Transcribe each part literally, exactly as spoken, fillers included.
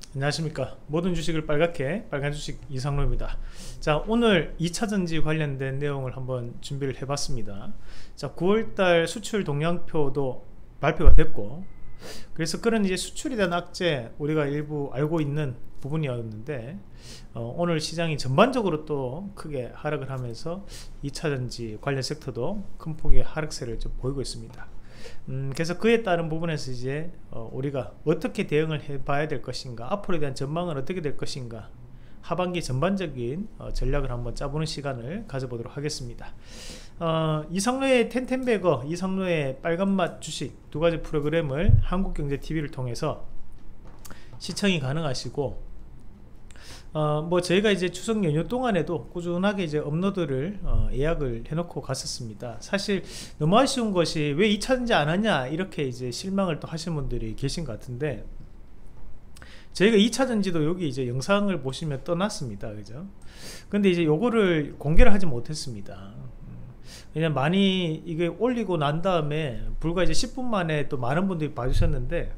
안녕하십니까. 모든 주식을 빨갛게 빨간 주식 이상로입니다. 자, 오늘 이차전지 관련된 내용을 한번 준비를 해봤습니다. 자, 구월달 수출 동향표도 발표가 됐고, 그래서 그런 이제 수출에 대한 악재 우리가 일부 알고 있는 부분이었는데 어, 오늘 시장이 전반적으로 또 크게 하락을 하면서 이차전지 관련 섹터도 큰 폭의 하락세를 좀 보이고 있습니다. 음, 그래서 그에 따른 부분에서 이제 어, 우리가 어떻게 대응을 해 봐야 될 것인가, 앞으로에 대한 전망은 어떻게 될 것인가, 하반기 전반적인 어, 전략을 한번 짜보는 시간을 가져보도록 하겠습니다. 어, 이상로의 텐텐베거, 이상로의 빨간맛 주식 두 가지 프로그램을 한국경제티비를 통해서 시청이 가능하시고, 어, 뭐 저희가 이제 추석 연휴 동안에도 꾸준하게 이제 업로드를 어, 예약을 해놓고 갔었습니다. 사실 너무 아쉬운 것이 왜 이차전지 안 하냐 이렇게 이제 실망을 또 하시는 분들이 계신 것 같은데, 저희가 이차전지도 여기 이제 영상을 보시면 떠났습니다. 그죠? 근데 이제 요거를 공개를 하지 못했습니다. 그냥 많이 이게 올리고 난 다음에 불과 이제 십 분 만에 또 많은 분들이 봐주셨는데,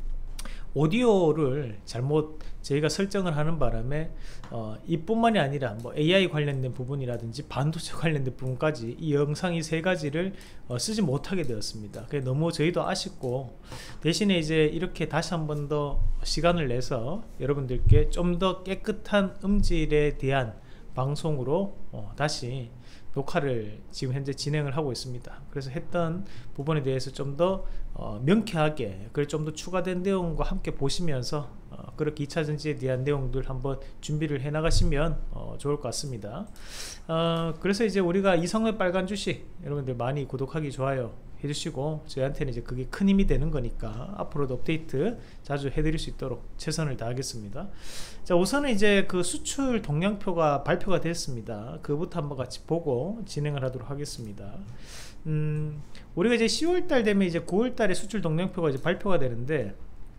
오디오를 잘못 저희가 설정을 하는 바람에 어, 이뿐만이 아니라 뭐 에이아이 관련된 부분이라든지 반도체 관련된 부분까지 이 영상이 세 가지를 어, 쓰지 못하게 되었습니다. 그게 너무 저희도 아쉽고, 대신에 이제 이렇게 다시 한 번 더 시간을 내서 여러분들께 좀 더 깨끗한 음질에 대한 방송으로 어, 다시 녹화를 지금 현재 진행을 하고 있습니다. 그래서 했던 부분에 대해서 좀 더 어, 명쾌하게, 그걸 좀 더 추가된 내용과 함께 보시면서 어, 그렇게 이차전지에 대한 내용들 한번 준비를 해 나가시면 어, 좋을 것 같습니다. 어, 그래서 이제 우리가 이상로의 빨간 주식 여러분들 많이 구독하기, 좋아요 해주시고, 저희한테는 이제 그게 큰 힘이 되는 거니까 앞으로도 업데이트 자주 해드릴 수 있도록 최선을 다하겠습니다. 자, 우선은 이제 그 수출 동향표가 발표가 됐습니다. 그부터 한번 같이 보고 진행을 하도록 하겠습니다. 음, 우리가 이제 시월달 되면 이제 구월달에 수출 동향표가 이제 발표가 되는데,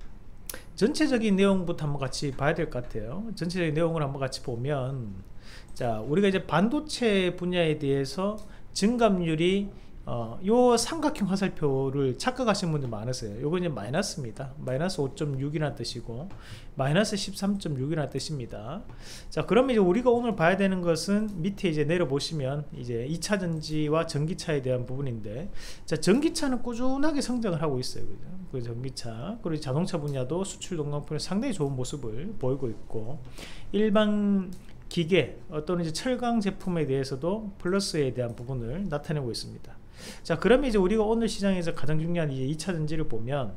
전체적인 내용부터 한번 같이 봐야 될 것 같아요. 전체적인 내용을 한번 같이 보면, 자, 우리가 이제 반도체 분야에 대해서 증감률이 어, 요 삼각형 화살표를 착각하시는 분들 많으세요. 요거 이제 마이너스입니다. 마이너스 오 점 육이라는 뜻이고 마이너스 십삼 점 육이라는 뜻입니다. 자, 그러면 이제 우리가 오늘 봐야 되는 것은 밑에 이제 내려보시면 이제 이차전지와 전기차에 대한 부분인데, 자, 전기차는 꾸준하게 성장을 하고 있어요. 그죠? 그 전기차, 그리고 자동차 분야도 수출 동향표는 상당히 좋은 모습을 보이고 있고, 일반 기계, 어떤 이제 철강 제품에 대해서도 플러스에 대한 부분을 나타내고 있습니다. 자, 그러면 이제 우리가 오늘 시장에서 가장 중요한 이제 이차전지를 보면,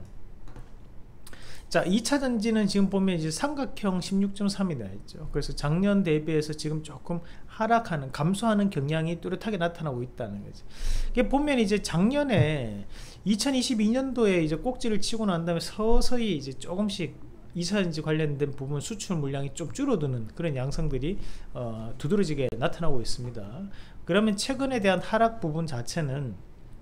자, 이차전지는 지금 보면 이제 삼각형 십육 점 삼이 나 있죠. 그래서 작년 대비해서 지금 조금 하락하는, 감소하는 경향이 뚜렷하게 나타나고 있다는 거죠. 이게 보면 이제 작년에 이천이십이 년도에 이제 꼭지를 치고 난 다음에 서서히 이제 조금씩 이차전지 관련된 부분 수출 물량이 좀 줄어드는 그런 양상들이 어, 두드러지게 나타나고 있습니다. 그러면 최근에 대한 하락 부분 자체는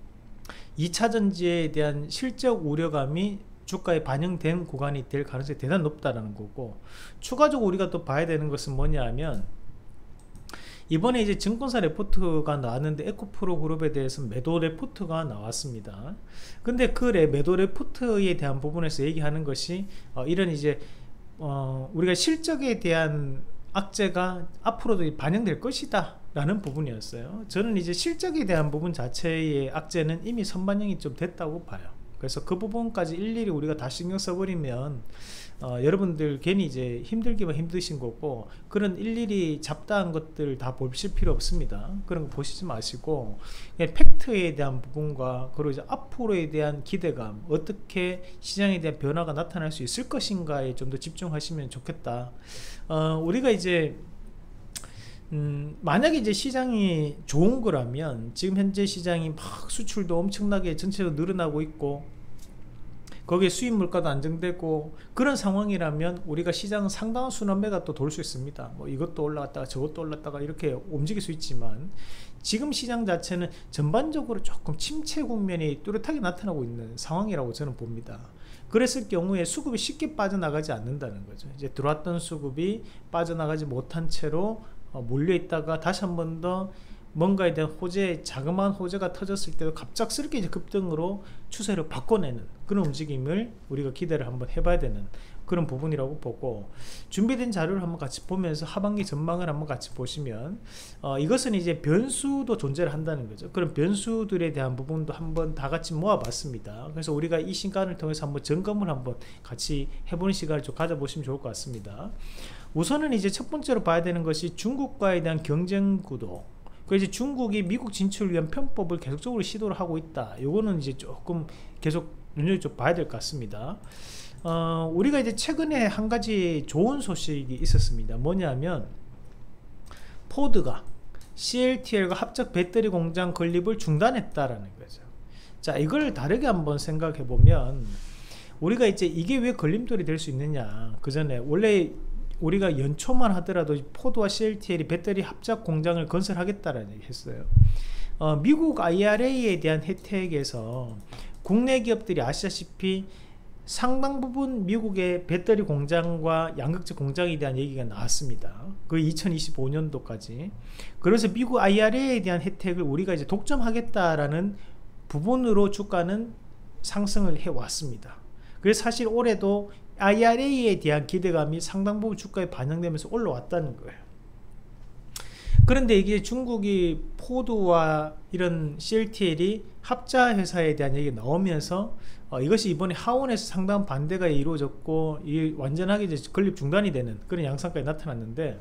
이차전지에 대한 실적 우려감이 주가에 반영된 구간이 될 가능성이 대단히 높다는 거고, 추가적으로 우리가 또 봐야 되는 것은 뭐냐 하면, 이번에 이제 증권사 레포트가 나왔는데 에코프로 그룹에 대해서 매도 레포트가 나왔습니다. 근데 그 레, 매도 레포트에 대한 부분에서 얘기하는 것이 어, 이런 이제 어, 우리가 실적에 대한 악재가 앞으로도 반영될 것이다 라는 부분이었어요. 저는 이제 실적에 대한 부분 자체의 악재는 이미 선반영이 좀 됐다고 봐요. 그래서 그 부분까지 일일이 우리가 다 신경 써버리면 어, 여러분들 괜히 이제 힘들기만 힘드신 거고, 그런 일일이 잡다한 것들 다 보실 필요 없습니다. 그런 거 보시지 마시고 그냥 팩트에 대한 부분과, 그리고 이제 앞으로에 대한 기대감, 어떻게 시장에 대한 변화가 나타날 수 있을 것인가에 좀 더 집중하시면 좋겠다. 어, 우리가 이제 음, 만약에 이제 시장이 좋은 거라면, 지금 현재 시장이 막 수출도 엄청나게 전체적으로 늘어나고 있고 거기에 수입 물가도 안정되고 그런 상황이라면 우리가 시장은 상당한 순환매가 또 돌 수 있습니다. 뭐 이것도 올라갔다가 저것도 올랐다가 이렇게 움직일 수 있지만, 지금 시장 자체는 전반적으로 조금 침체 국면이 뚜렷하게 나타나고 있는 상황이라고 저는 봅니다. 그랬을 경우에 수급이 쉽게 빠져나가지 않는다는 거죠. 이제 들어왔던 수급이 빠져나가지 못한 채로 몰려있다가 다시 한 번 더 뭔가에 대한 호재, 자그마한 호재가 터졌을 때도 갑작스럽게 이제 급등으로 추세를 바꿔내는 그런 움직임을 우리가 기대를 한번 해봐야 되는 그런 부분이라고 보고, 준비된 자료를 한번 같이 보면서 하반기 전망을 한번 같이 보시면 어, 이것은 이제 변수도 존재를 한다는 거죠. 그런 변수들에 대한 부분도 한번 다 같이 모아봤습니다. 그래서 우리가 이 시간을 통해서 한번 점검을 한번 같이 해보는 시간을 좀 가져보시면 좋을 것 같습니다. 우선은 이제 첫 번째로 봐야 되는 것이 중국과에 대한 경쟁 구도. 그래서 중국이 미국 진출을 위한 편법을 계속적으로 시도를 하고 있다. 요거는 이제 조금 계속 눈여겨 봐야 될 것 같습니다. 어, 우리가 이제 최근에 한 가지 좋은 소식이 있었습니다. 뭐냐면 포드가 씨엘티엘과 합작 배터리 공장 건립을 중단했다라는 거죠. 자, 이걸 다르게 한번 생각해 보면, 우리가 이제 이게 왜 걸림돌이 될 수 있느냐, 그 전에 원래 우리가 연초만 하더라도 포드와 씨엘티엘이 배터리 합작 공장을 건설하겠다라는 얘기 했어요. 어, 미국 아이알에이에 대한 혜택에서 국내 기업들이 아시다시피 상당 부분 미국의 배터리 공장과 양극재 공장에 대한 얘기가 나왔습니다. 그 이천이십오 년도까지. 그래서 미국 아이알에이에 대한 혜택을 우리가 이제 독점하겠다라는 부분으로 주가는 상승을 해왔습니다. 그래서 사실 올해도 아이알에이에 대한 기대감이 상당 부분 주가에 반영되면서 올라왔다는 거예요. 그런데 이게 중국이 포드와 이런 씨엘티엘이 합자 회사에 대한 얘기가 나오면서 어, 이것이 이번에 하원에서 상당한 반대가 이루어졌고, 이 완전하게 이제 건립 중단이 되는 그런 양상까지 나타났는데,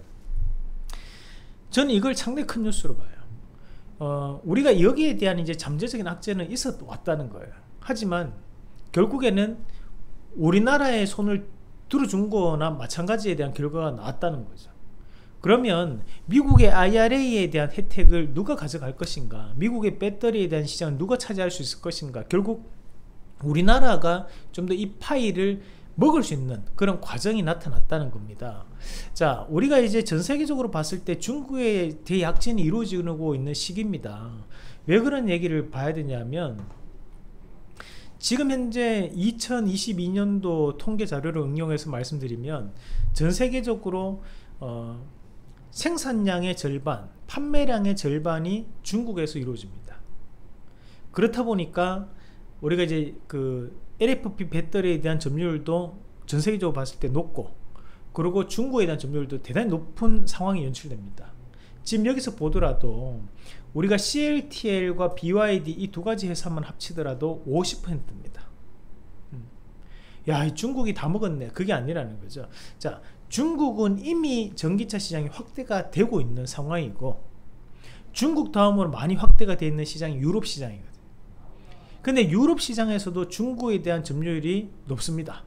저는 이걸 상당히 큰 뉴스로 봐요. 어, 우리가 여기에 대한 이제 잠재적인 악재는 있어 왔다는 거예요. 하지만 결국에는 우리나라의 손을 들어준 거나 마찬가지에 대한 결과가 나왔다는 거죠. 그러면 미국의 아이알에이에 대한 혜택을 누가 가져갈 것인가, 미국의 배터리에 대한 시장을 누가 차지할 수 있을 것인가, 결국 우리나라가 좀 더 이 파이를 먹을 수 있는 그런 과정이 나타났다는 겁니다. 자, 우리가 이제 전 세계적으로 봤을 때 중국의 대약진이 이루어지고 있는 시기입니다. 왜 그런 얘기를 봐야 되냐면, 지금 현재 이천이십이 년도 통계 자료를 응용해서 말씀드리면 전 세계적으로 어, 생산량의 절반, 판매량의 절반이 중국에서 이루어집니다. 그렇다 보니까 우리가 이제 그 엘에프피 배터리에 대한 점유율도 전 세계적으로 봤을 때 높고, 그리고 중국에 대한 점유율도 대단히 높은 상황이 연출됩니다. 지금 여기서 보더라도 우리가 씨엘티엘과 비와이디 이 두 가지 회사만 합치더라도 오십 퍼센트입니다. 음. 야, 중국이 다 먹었네. 그게 아니라는 거죠. 자, 중국은 이미 전기차 시장이 확대가 되고 있는 상황이고, 중국 다음으로 많이 확대가 되어 있는 시장이 유럽 시장이거든요. 근데 유럽 시장에서도 중국에 대한 점유율이 높습니다.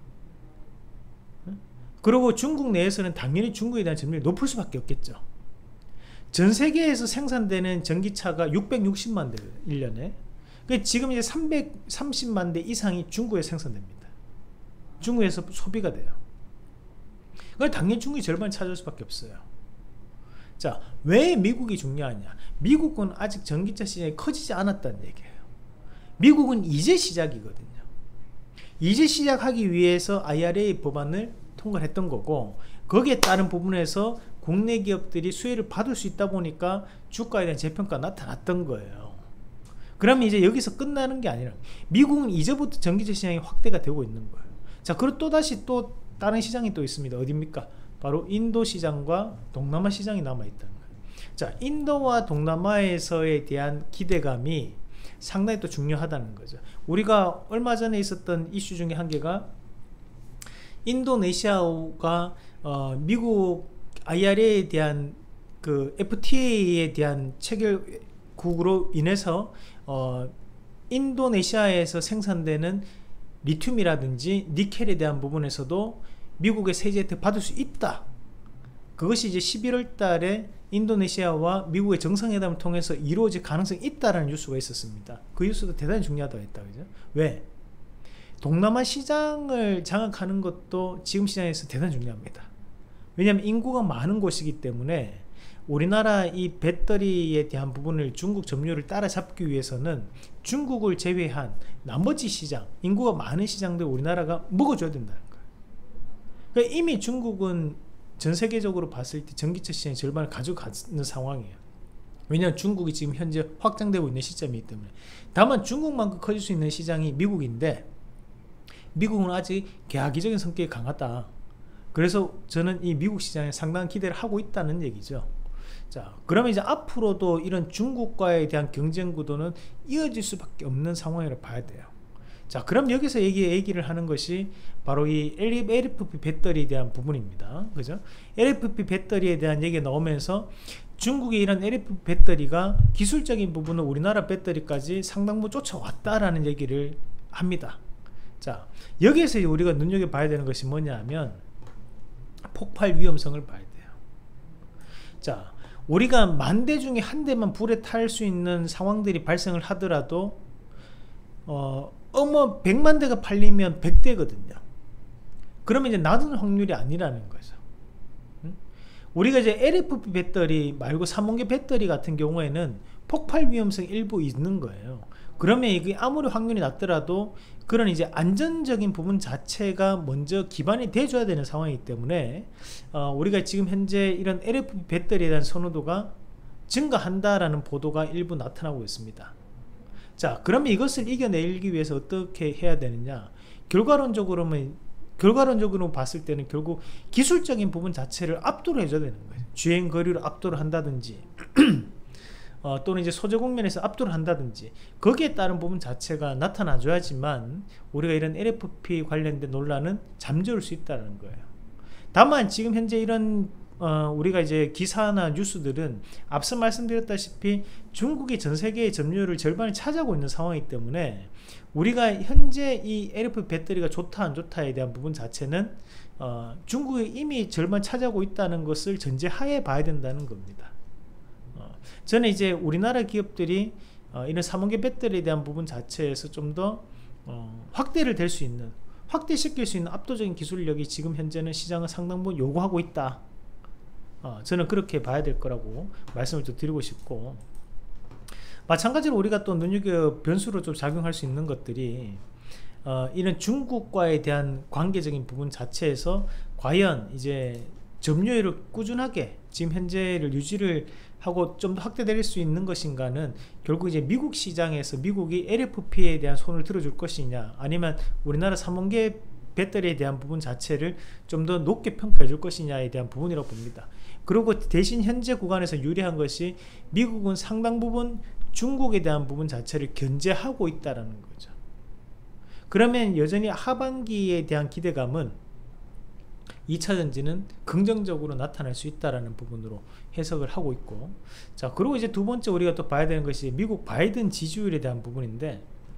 그리고 중국 내에서는 당연히 중국에 대한 점유율이 높을 수밖에 없겠죠. 전 세계에서 생산되는 전기차가 육백육십만 대 일 년에. 지금 이제 삼백삼십만 대 이상이 중국에서 생산됩니다. 중국에서 소비가 돼요. 당연히 중국이 절반을 차지할 수밖에 없어요. 자, 왜 미국이 중요하냐? 미국은 아직 전기차 시장이 커지지 않았다는 얘기예요. 미국은 이제 시작이거든요. 이제 시작하기 위해서 아이알에이 법안을 통과를 했던 거고, 거기에 따른 부분에서 국내 기업들이 수혜를 받을 수 있다 보니까 주가에 대한 재평가가 나타났던 거예요. 그러면 이제 여기서 끝나는 게 아니라 미국은 이제부터 전기차 시장이 확대가 되고 있는 거예요. 자, 그리고 또다시 또 다른 시장이 또 있습니다. 어디입니까? 바로 인도 시장과 동남아 시장이 남아있다는 거예요. 자, 인도와 동남아에서에 대한 기대감이 상당히 또 중요하다는 거죠. 우리가 얼마 전에 있었던 이슈 중에 한 개가 인도네시아가 어, 미국 아이알에이에 대한 그 에프티에이에 대한 체결국으로 인해서 어, 인도네시아에서 생산되는 리튬이라든지 니켈에 대한 부분에서도 미국의 세제 혜택 받을 수 있다. 그것이 이제 십일월 달에 인도네시아와 미국의 정상회담을 통해서 이루어질 가능성이 있다라는 뉴스가 있었습니다. 그 뉴스도 대단히 중요하다고 했다. 그죠? 왜? 동남아 시장을 장악하는 것도 지금 시장에서 대단히 중요합니다. 왜냐하면 인구가 많은 곳이기 때문에 우리나라 이 배터리에 대한 부분을 중국 점유율을 따라잡기 위해서는 중국을 제외한 나머지 시장, 인구가 많은 시장들 우리나라가 먹어줘야 된다는 거예요. 그러니까 이미 중국은 전 세계적으로 봤을 때 전기차 시장의 절반을 가져가는 상황이에요. 왜냐하면 중국이 지금 현재 확장되고 있는 시점이기 때문에. 다만 중국만큼 커질 수 있는 시장이 미국인데, 미국은 아직 계약기적인 성격이 강하다. 그래서 저는 이 미국 시장에 상당한 기대를 하고 있다는 얘기죠. 자, 그러면 이제 앞으로도 이런 중국과에 대한 경쟁 구도는 이어질 수밖에 없는 상황이라고 봐야 돼요. 자, 그럼 여기서 얘기, 얘기를 하는 것이 바로 이 엘에프피 배터리에 대한 부분입니다. 그죠? 엘에프피 배터리에 대한 얘기가 나오면서 중국의 이런 엘에프피 배터리가 기술적인 부분은 우리나라 배터리까지 상당 부분 쫓아왔다라는 얘기를 합니다. 자, 여기에서 우리가 눈여겨봐야 되는 것이 뭐냐 하면 폭발 위험성을 봐야 돼요. 자, 우리가 만 대 중에 한 대만 불에 탈 수 있는 상황들이 발생을 하더라도 어, 어머 백만 대가 팔리면 백 대거든요. 그러면 이제 낮은 확률이 아니라는 거죠. 응? 우리가 이제 엘에프피 배터리 말고 삼원계 배터리 같은 경우에는 폭발 위험성이 일부 있는 거예요. 그러면 이게 아무리 확률이 낮더라도 그런 이제 안전적인 부분 자체가 먼저 기반이 돼줘야 되는 상황이기 때문에 어, 우리가 지금 현재 이런 엘에프피 배터리에 대한 선호도가 증가한다라는 보도가 일부 나타나고 있습니다. 자, 그러면 이것을 이겨내기 위해서 어떻게 해야 되느냐? 결과론적으로는 결과론적으로 봤을 때는 결국 기술적인 부분 자체를 압도를 해줘야 되는 거예요. 주행 거리를 압도를 한다든지 어, 또는 이제 소재 국면에서 압도를 한다든지 거기에 따른 부분 자체가 나타나줘야지만 우리가 이런 엘에프피 관련된 논란은 잠재울 수 있다는 거예요. 다만 지금 현재 이런 어, 우리가 이제 기사나 뉴스들은 앞서 말씀드렸다시피 중국이 전 세계의 점유율을 절반을 차지하고 있는 상황이기 때문에 우리가 현재 이 엘에프피 배터리가 좋다 안 좋다에 대한 부분 자체는 어, 중국이 이미 절반 차지하고 있다는 것을 전제하에 봐야 된다는 겁니다. 어, 저는 이제 우리나라 기업들이 어, 이런 삼원계 배터리에 대한 부분 자체에서 좀 더 어, 확대를 될 수 있는 확대시킬 수 있는 압도적인 기술력이 지금 현재는 시장을 상당 부분 요구하고 있다. 어, 저는 그렇게 봐야 될 거라고 말씀을 좀 드리고 싶고, 마찬가지로 우리가 또 눈여겨 변수로 좀 작용할 수 있는 것들이 어, 이런 중국과에 대한 관계적인 부분 자체에서 과연 이제 점유율을 꾸준하게 지금 현재를 유지를 하고 좀 더 확대될 수 있는 것인가는 결국 이제 미국 시장에서 미국이 엘에프피에 대한 손을 들어줄 것이냐, 아니면 우리나라 삼원계 배터리에 대한 부분 자체를 좀 더 높게 평가해 줄 것이냐에 대한 부분이라고 봅니다. 그리고 대신 현재 구간에서 유리한 것이 미국은 상당 부분 중국에 대한 부분 자체를 견제하고 있다는 거죠. 그러면 여전히 하반기에 대한 기대감은 이차 전지는 긍정적으로 나타날 수 있다는 부분으로 해석을 하고 있고, 자, 그리고 이제 두 번째 우리가 또 봐야 되는 것이 미국 바이든 지지율에 대한 부분인데,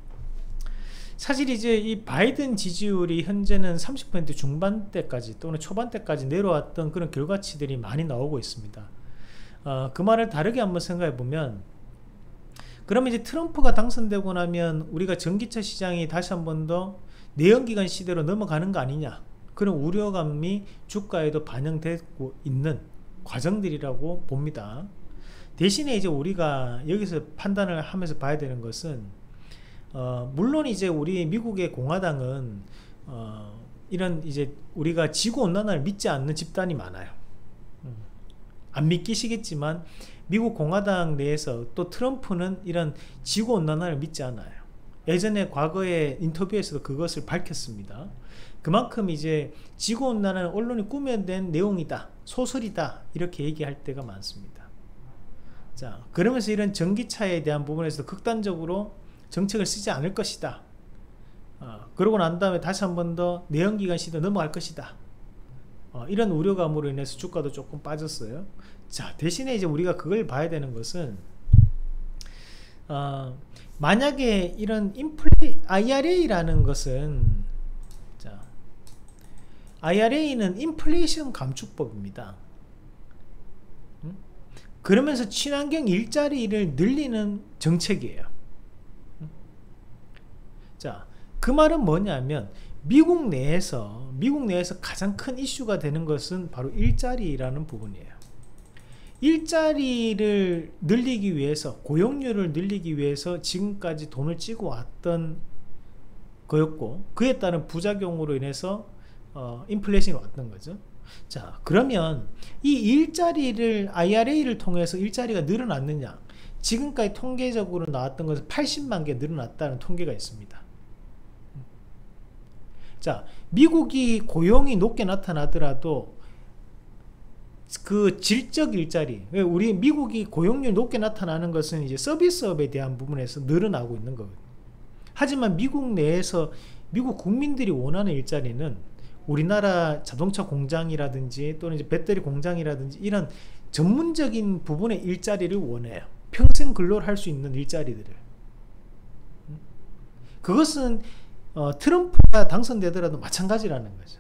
사실 이제 이 바이든 지지율이 현재는 삼십 퍼센트 중반대까지 또는 초반대까지 내려왔던 그런 결과치들이 많이 나오고 있습니다. 어, 그 말을 다르게 한번 생각해 보면, 그러면 이제 트럼프가 당선되고 나면 우리가 전기차 시장이 다시 한번 더 내연기관 시대로 넘어가는 거 아니냐, 그런 우려감이 주가에도 반영되고 있는 과정들이라고 봅니다. 대신에 이제 우리가 여기서 판단을 하면서 봐야 되는 것은 어, 물론 이제 우리 미국의 공화당은 어, 이런 이제 우리가 지구온난화를 믿지 않는 집단이 많아요. 음, 안 믿기시겠지만 미국 공화당 내에서 또 트럼프는 이런 지구온난화를 믿지 않아요. 예전에 과거의 인터뷰에서도 그것을 밝혔습니다. 그만큼 이제 지구온난화는 언론이 꾸며낸 내용이다, 소설이다, 이렇게 얘기할 때가 많습니다. 자, 그러면서 이런 전기차에 대한 부분에서 극단적으로 정책을 쓰지 않을 것이다. 어, 그러고 난 다음에 다시 한 번 더 내연기관 시대 넘어갈 것이다. 어, 이런 우려감으로 인해서 주가도 조금 빠졌어요. 자, 대신에 이제 우리가 그걸 봐야 되는 것은 어, 만약에 이런 인플레 아이알에이라는 것은, 자, 아이알에이는 인플레이션 감축법입니다. 음? 그러면서 친환경 일자리를 늘리는 정책이에요. 자, 그 말은 뭐냐면 미국 내에서 미국 내에서 가장 큰 이슈가 되는 것은 바로 일자리라는 부분이에요. 일자리를 늘리기 위해서, 고용률을 늘리기 위해서 지금까지 돈을 찌고 왔던 거였고, 그에 따른 부작용으로 인해서 어, 인플레이션이 왔던 거죠. 자, 그러면 이 일자리를 아이알에이를 통해서 일자리가 늘어났느냐, 지금까지 통계적으로 나왔던 것은 팔십만 개 늘어났다는 통계가 있습니다. 자, 미국이 고용이 높게 나타나더라도 그 질적 일자리, 우리 미국이 고용률이 높게 나타나는 것은 이제 서비스업에 대한 부분에서 늘어나고 있는 거거든요. 하지만 미국 내에서 미국 국민들이 원하는 일자리는 우리나라 자동차 공장이라든지 또는 이제 배터리 공장이라든지 이런 전문적인 부분의 일자리를 원해요. 평생 근로를 할 수 있는 일자리들을. 그것은 어, 트럼프가 당선되더라도 마찬가지라는 거죠.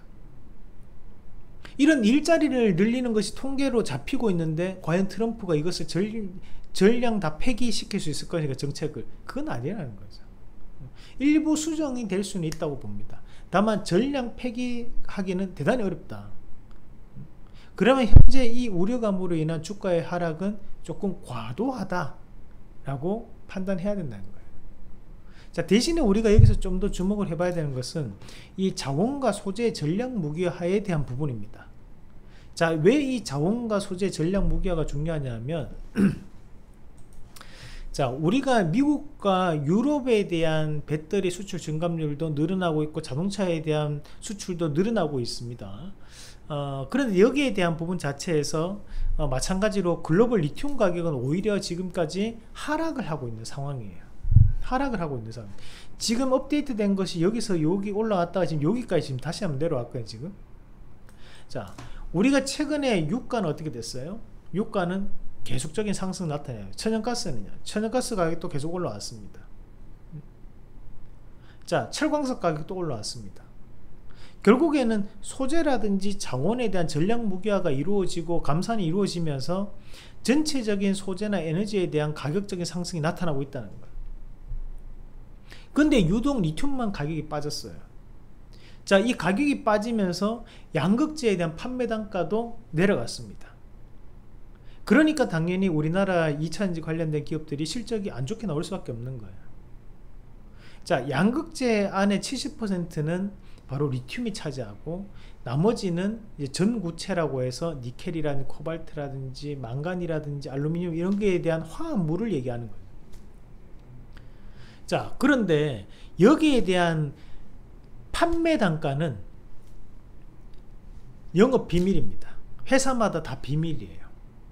이런 일자리를 늘리는 것이 통계로 잡히고 있는데 과연 트럼프가 이것을 절, 전량 다 폐기시킬 수 있을 것인가, 정책을. 그건 아니라는 거죠. 일부 수정이 될 수는 있다고 봅니다. 다만 전량 폐기하기는 대단히 어렵다. 그러면 현재 이 우려감으로 인한 주가의 하락은 조금 과도하다라고 판단해야 된다는 거예요. 자, 대신에 우리가 여기서 좀 더 주목을 해봐야 되는 것은 이 자원과 소재 전략 무기화에 대한 부분입니다. 자, 왜 이 자원과 소재 전략 무기화가 중요하냐면 자, 우리가 미국과 유럽에 대한 배터리 수출 증감률도 늘어나고 있고 자동차에 대한 수출도 늘어나고 있습니다. 어, 그런데 여기에 대한 부분 자체에서 어, 마찬가지로 글로벌 리튬 가격은 오히려 지금까지 하락을 하고 있는 상황이에요. 하락을 하고 있는 상황. 지금 업데이트 된 것이 여기서 여기 올라왔다가 지금 여기까지 지금 다시 한번 내려왔거든요, 지금. 자, 우리가 최근에 유가는 어떻게 됐어요? 유가는 계속적인 상승 나타나요. 천연가스는요, 천연가스 가격도 계속 올라왔습니다. 자, 철광석 가격도 올라왔습니다. 결국에는 소재라든지 자원에 대한 전략 무기화가 이루어지고 감산이 이루어지면서 전체적인 소재나 에너지에 대한 가격적인 상승이 나타나고 있다는 거예요. 근데 유독 리튬만 가격이 빠졌어요. 자, 이 가격이 빠지면서 양극재에 대한 판매 단가도 내려갔습니다. 그러니까 당연히 우리나라 이차전지 관련된 기업들이 실적이 안 좋게 나올 수밖에 없는 거예요. 자, 양극재 안에 칠십 퍼센트는 바로 리튬이 차지하고 나머지는 이제 전구체라고 해서 니켈이라든지 코발트라든지 망간이라든지 알루미늄 이런 거에 대한 화합물을 얘기하는 거예요. 자, 그런데 여기에 대한 판매 단가는 영업 비밀입니다. 회사마다 다 비밀이에요.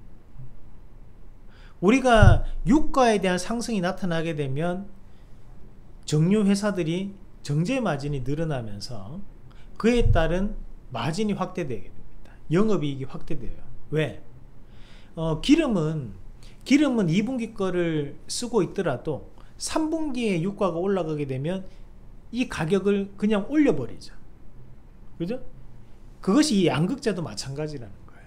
우리가 유가에 대한 상승이 나타나게 되면 정유 회사들이 정제 마진이 늘어나면서 그에 따른 마진이 확대되게 됩니다. 영업이익이 확대돼요. 왜? 어, 기름은 기름은 이 분기 거를 쓰고 있더라도 삼 분기에 유가가 올라가게 되면 이 가격을 그냥 올려버리죠. 그죠? 그것이 이 양극재도 마찬가지라는 거예요.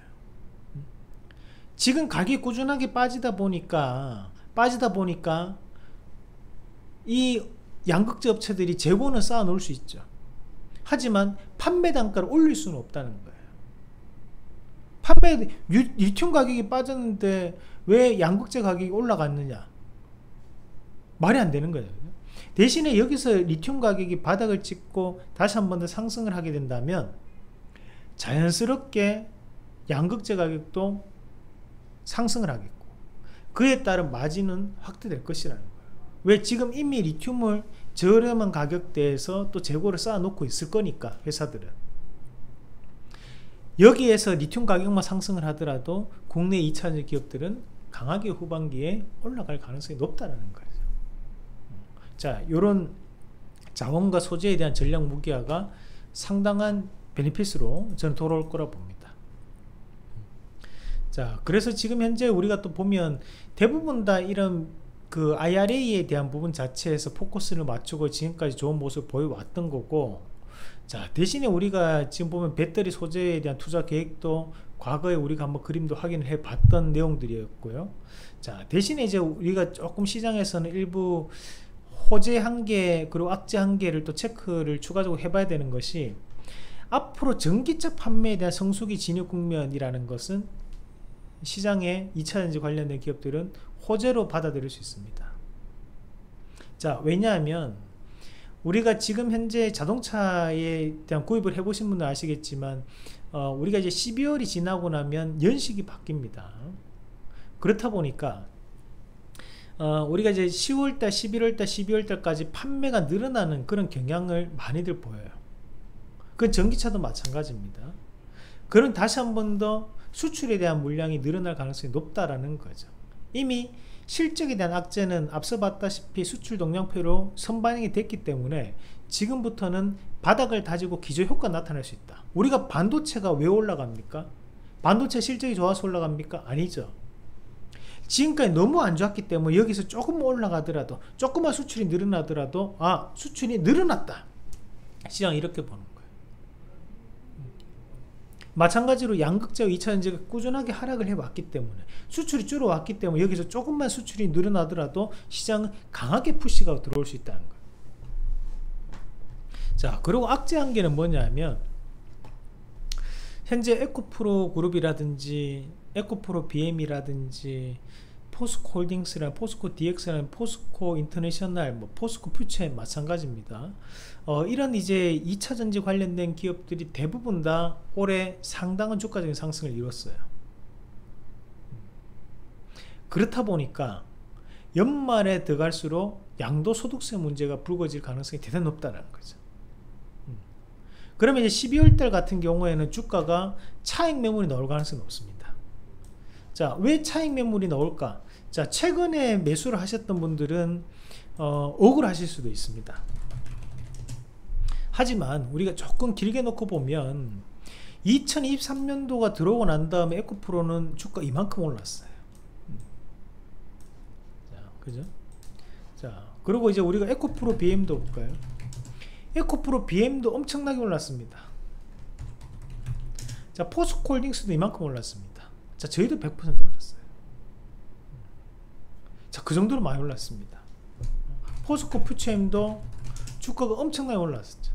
지금 가격이 꾸준하게 빠지다 보니까 빠지다 보니까 이 양극재 업체들이 재고는 쌓아 놓을 수 있죠. 하지만 판매 단가를 올릴 수는 없다는 거예요. 판매 리튬 가격이 빠졌는데 왜 양극재 가격이 올라갔느냐? 말이 안 되는 거예요. 대신에 여기서 리튬 가격이 바닥을 찍고 다시 한 번 더 상승을 하게 된다면 자연스럽게 양극재 가격도 상승을 하겠고 그에 따른 마진은 확대될 것이라는 거예요. 왜? 지금 이미 리튬을 저렴한 가격대에서 또 재고를 쌓아 놓고 있을 거니까 회사들은. 여기에서 리튬 가격만 상승을 하더라도 국내 이차전지 기업들은 강하게 후반기에 올라갈 가능성이 높다는 거예요. 자, 요런 자원과 소재에 대한 전략 무기화가 상당한 베네핏으로 저는 돌아올 거라 봅니다. 자, 그래서 지금 현재 우리가 또 보면 대부분 다 이런 그 아이알에이에 대한 부분 자체에서 포커스를 맞추고 지금까지 좋은 모습을 보여왔던 거고, 자, 대신에 우리가 지금 보면 배터리 소재에 대한 투자 계획도 과거에 우리가 한번 그림도 확인을 해 봤던 내용들이었고요. 자, 대신에 이제 우리가 조금 시장에서는 일부 호재 한계 그리고 악재 한계를 또 체크를 추가적으로 해봐야 되는 것이, 앞으로 전기차 판매에 대한 성수기 진입 국면이라는 것은 시장에 이차전지 관련된 기업들은 호재로 받아들일 수 있습니다. 자, 왜냐하면 우리가 지금 현재 자동차에 대한 구입을 해보신 분들 아시겠지만 어, 우리가 이제 십이월이 지나고 나면 연식이 바뀝니다. 그렇다 보니까 어, 우리가 이제 시월달, 십일월달, 십이월달까지 판매가 늘어나는 그런 경향을 많이들 보여요. 그건 전기차도 마찬가지입니다. 그럼 다시 한 번 더 수출에 대한 물량이 늘어날 가능성이 높다라는 거죠. 이미 실적에 대한 악재는 앞서 봤다시피 수출 동향표로 선반영이 됐기 때문에 지금부터는 바닥을 다지고 기저효과 나타날 수 있다. 우리가 반도체가 왜 올라갑니까? 반도체 실적이 좋아서 올라갑니까? 아니죠. 지금까지 너무 안 좋았기 때문에 여기서 조금 올라가더라도, 조금만 수출이 늘어나더라도 아, 수출이 늘어났다, 시장이 이렇게 보는 거예요. 마찬가지로 양극재와 이차전지가 꾸준하게 하락을 해왔기 때문에, 수출이 줄어왔기 때문에 여기서 조금만 수출이 늘어나더라도 시장은 강하게 푸시가 들어올 수 있다는 거예요. 자, 그리고 악재 한계는 뭐냐면 현재 에코프로 그룹이라든지 에코프로 비엠이라든지 포스코 홀딩스라는, 포스코 디엑스라는, 포스코 인터내셔널, 뭐 포스코 퓨처엠 마찬가지입니다. 어, 이런 이제 이차전지 관련된 기업들이 대부분 다 올해 상당한 주가적인 상승을 이뤘어요. 그렇다 보니까 연말에 들어갈수록 양도소득세 문제가 불거질 가능성이 대단히 높다는 거죠. 그러면 이제 십이월 달 같은 경우에는 주가가 차익 매물이 나올 가능성이 높습니다. 자, 왜 차익 매물이 나올까? 자, 최근에 매수를 하셨던 분들은 어, 억울하실 수도 있습니다. 하지만 우리가 조금 길게 놓고 보면 이천이십삼 년도가 들어오고 난 다음에 에코프로는 주가 이만큼 올랐어요. 자, 그죠? 자, 그리고 이제 우리가 에코프로 비엠도 볼까요? 에코프로 비엠도 엄청나게 올랐습니다. 자, 포스코홀딩스도 이만큼 올랐습니다. 자, 저희도 백 퍼센트 올랐어요. 자, 그 정도로 많이 올랐습니다. 포스코 퓨처엠도 주가가 엄청나게 올랐었죠.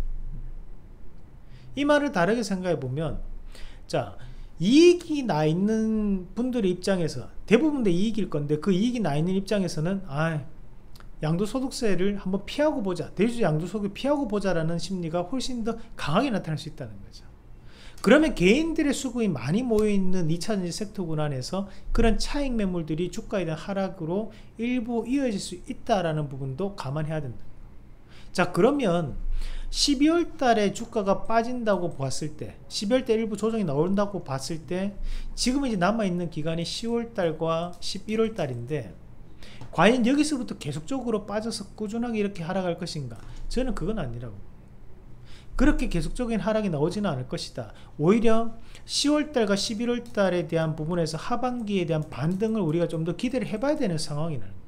이 말을 다르게 생각해 보면, 자, 이익이 나 있는 분들의 입장에서 대부분 다 이익일 건데, 그 이익이 나 있는 입장에서는 아, 양도소득세를 한번 피하고 보자, 대주주 양도소득을 피하고 보자라는 심리가 훨씬 더 강하게 나타날 수 있다는 거죠. 그러면 개인들의 수급이 많이 모여있는 이차전지 섹터군 안에서 그런 차익 매물들이 주가에 대한 하락으로 일부 이어질 수 있다라는 부분도 감안해야 된다. 자, 그러면 십이월 달에 주가가 빠진다고 봤을 때, 십이월 달 일부 조정이 나온다고 봤을 때, 지금 이제 남아있는 기간이 시월 달과 십일월 달인데 과연 여기서부터 계속적으로 빠져서 꾸준하게 이렇게 하락할 것인가? 저는 그건 아니라고. 그렇게 계속적인 하락이 나오지는 않을 것이다. 오히려 시월 달과 십일월 달에 대한 부분에서 하반기에 대한 반등을 우리가 좀 더 기대를 해봐야 되는 상황이라는 거예요.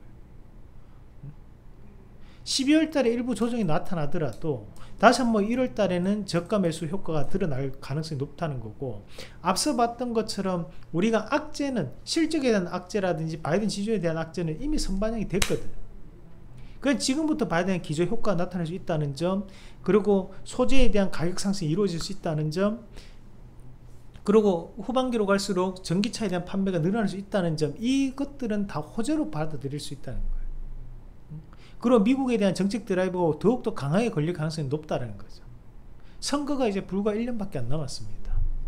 십이월 달에 일부 조정이 나타나더라도 다시 한번 일월 달에는 저가 매수 효과가 드러날 가능성이 높다는 거고, 앞서 봤던 것처럼 우리가 악재는, 실적에 대한 악재라든지 바이든 지지율에 대한 악재는 이미 선반영이 됐거든. 그래서 지금부터 봐야 되는 기저 효과가 나타날 수 있다는 점, 그리고 소재에 대한 가격 상승이 이루어질 수 있다는 점, 그리고 후반기로 갈수록 전기차에 대한 판매가 늘어날 수 있다는 점, 이것들은 다 호재로 받아들일 수 있다는 거예요. 그리고 미국에 대한 정책 드라이버가 더욱더 강하게 걸릴 가능성이 높다는 거죠. 선거가 이제 불과 일 년밖에 안 남았습니다.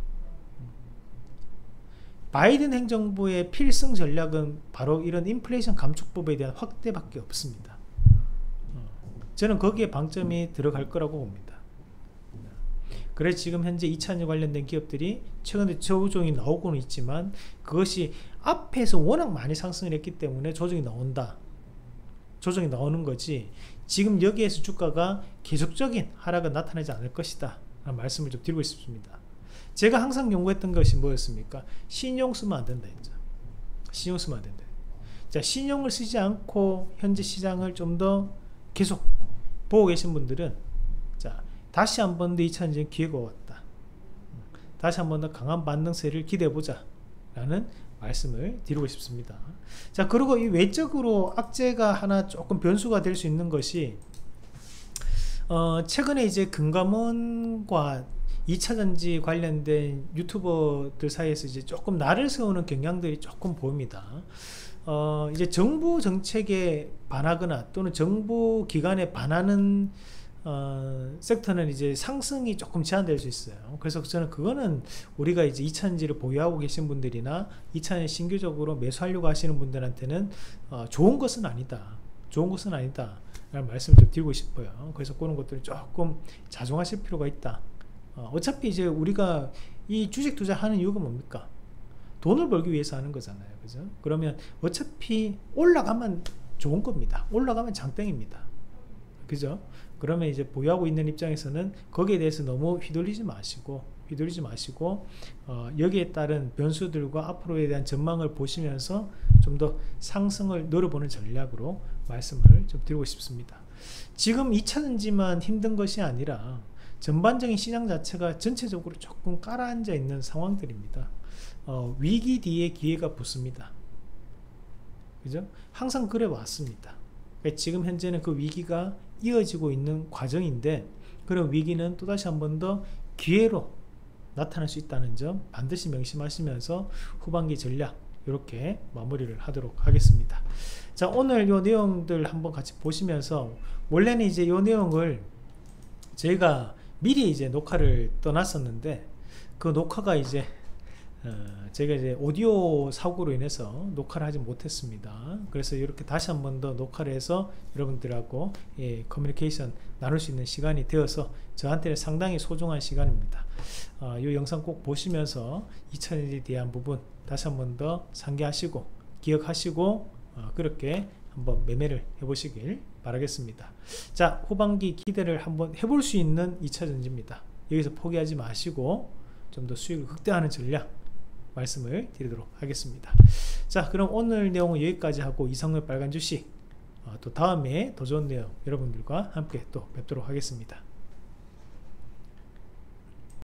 바이든 행정부의 필승 전략은 바로 이런 인플레이션 감축법에 대한 확대밖에 없습니다. 저는 거기에 방점이 들어갈 거라고 봅니다. 그래서 지금 현재 이차전지 관련된 기업들이 최근에 조정이 나오고는 있지만, 그것이 앞에서 워낙 많이 상승을 했기 때문에 조정이 나온다, 조정이 나오는 거지, 지금 여기에서 주가가 계속적인 하락은 나타나지 않을 것이다 라는 말씀을 좀 드리고 싶습니다. 제가 항상 연구했던 것이 뭐였습니까? 신용 쓰면 안 된다 했죠. 신용 쓰면 안 된다. 자, 신용을 쓰지 않고 현재 시장을 좀 더 계속 보고 계신 분들은, 자, 다시 한 번 더 이차전지 기회가 왔다, 다시 한 번 더 강한 반등세를 기대해보자 라는 말씀을 드리고 싶습니다. 자, 그리고 이 외적으로 악재가 하나 조금 변수가 될 수 있는 것이, 어, 최근에 이제 금감원과 이차전지 관련된 유튜버들 사이에서 이제 조금 날을 세우는 경향들이 조금 보입니다. 어, 이제 정부 정책에 반하거나 또는 정부 기관에 반하는 어, 섹터는 이제 상승이 조금 제한될 수 있어요. 그래서 저는 그거는 우리가 이제 이차전지를 보유하고 계신 분들이나 이차전지 신규적으로 매수하려고 하시는 분들한테는 어, 좋은 것은 아니다, 좋은 것은 아니다 라는 말씀을 좀 드리고 싶어요. 그래서 그런 것들을 조금 자중하실 필요가 있다, 어, 어차피 이제 우리가 이 주식 투자하는 이유가 뭡니까? 돈을 벌기 위해서 하는 거잖아요. 그죠? 그러면 어차피 올라가면 좋은 겁니다. 올라가면 장땡입니다. 그죠? 그러면 이제 보유하고 있는 입장에서는 거기에 대해서 너무 휘둘리지 마시고 휘둘리지 마시고 어, 여기에 따른 변수들과 앞으로에 대한 전망을 보시면서 좀 더 상승을 노려보는 전략으로 말씀을 좀 드리고 싶습니다. 지금 이 차 전지만 힘든 것이 아니라 전반적인 시장 자체가 전체적으로 조금 깔아앉아 있는 상황들입니다. 어, 위기 뒤에 기회가 붙습니다. 그죠? 항상 그래 왔습니다. 그러니까 지금 현재는 그 위기가 이어지고 있는 과정인데, 그런 위기는 또다시 한 번 더 기회로 나타날 수 있다는 점 반드시 명심하시면서 후반기 전략 이렇게 마무리를 하도록 하겠습니다. 자, 오늘 요 내용들 한번 같이 보시면서, 원래는 이제 요 내용을 저희가 미리 이제 녹화를 떠났었는데, 그 녹화가 이제 어, 제가 이제 오디오 사고로 인해서 녹화를 하지 못했습니다. 그래서 이렇게 다시 한 번 더 녹화를 해서 여러분들하고 예, 커뮤니케이션 나눌 수 있는 시간이 되어서 저한테는 상당히 소중한 시간입니다. 어, 이 영상 꼭 보시면서 이 차 전지에 대한 부분 다시 한 번 더 상기하시고 기억하시고 어, 그렇게 한번 매매를 해보시길 바라겠습니다. 자, 후반기 기대를 한번 해볼 수 있는 이 차 전지입니다. 여기서 포기하지 마시고 좀 더 수익을 극대화하는 전략 말씀을 드리도록 하겠습니다. 자, 그럼 오늘 내용은 여기까지 하고, 이상로의 빨간 주식 어, 또 다음에 더 좋은 내용 여러분들과 함께 또 뵙도록 하겠습니다.